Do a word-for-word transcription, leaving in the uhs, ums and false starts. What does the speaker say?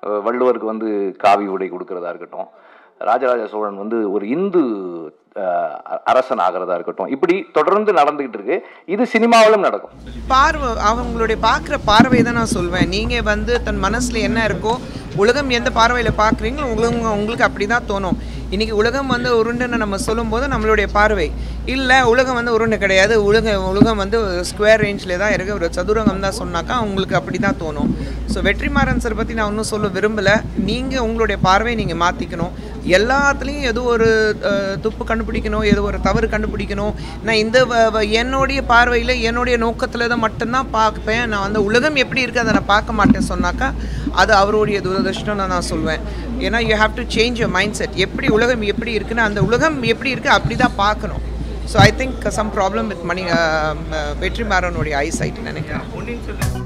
வள்ளுவருக்கு வந்து காவி உடை கொடுக்கறதா இருக்கட்டும், ராஜராஜ சோழன் வந்து ஒரு இந்து அரசன் ஆகிறதா இருக்கட்டும், இப்படி தொடர்ந்து நடந்துகிட்டு இருக்கு. இது சினிமாவிலும் நடக்கும். பார்வை அவங்களுடைய பார்க்குற பார்வை தான் நான் சொல்வேன். நீங்கள் வந்து தன் மனசில் என்ன இருக்கோ, உலகம் எந்த பார்வையில் பார்க்குறீங்களோ உங்களுக்கு உங்களுக்கு அப்படி தான் தோணும். இன்றைக்கி உலகம் வந்து உருண்டுன்னு நம்ம சொல்லும்போது நம்மளுடைய பார்வை இல்லை, உலகம் வந்து உருண்டு கிடையாது, உலகம் உலகம் வந்து ஸ்கொயர் ரேஞ்சில் தான் இருக்குது, ஒரு சதுரங்கம் தான் சொன்னாக்கா உங்களுக்கு அப்படி தான் தோணும். ஸோ வெற்றிமாறன் சார் பற்றி நான் ஒன்றும் சொல்ல விரும்பலை. நீங்கள் உங்களுடைய பார்வையை நீங்கள் மாற்றிக்கணும். எல்லாத்துலேயும் ஏதோ ஒரு துப்பு கண்டுபிடிக்கணும், ஏதோ ஒரு தவறு கண்டுபிடிக்கணும். நான் இந்த என்னுடைய பார்வையில் என்னுடைய நோக்கத்தில் தான் மட்டும்தான் பார்ப்பேன். நான் வந்து உலகம் எப்படி இருக்குது அதை நான் பார்க்க மாட்டேன் சொன்னாக்கா அது அவருடைய துரதிருஷ்டம்னு நான் சொல்வேன். ஏன்னா you have to change your mindset. எப்படி உலகம் எப்படி இருக்குன்னு அந்த உலகம் எப்படி இருக்குது அப்படி தான் பார்க்கணும். So I think some problem with money வெற்றிமாறனுடைய ஐசைட் நினைக்கிறேன்.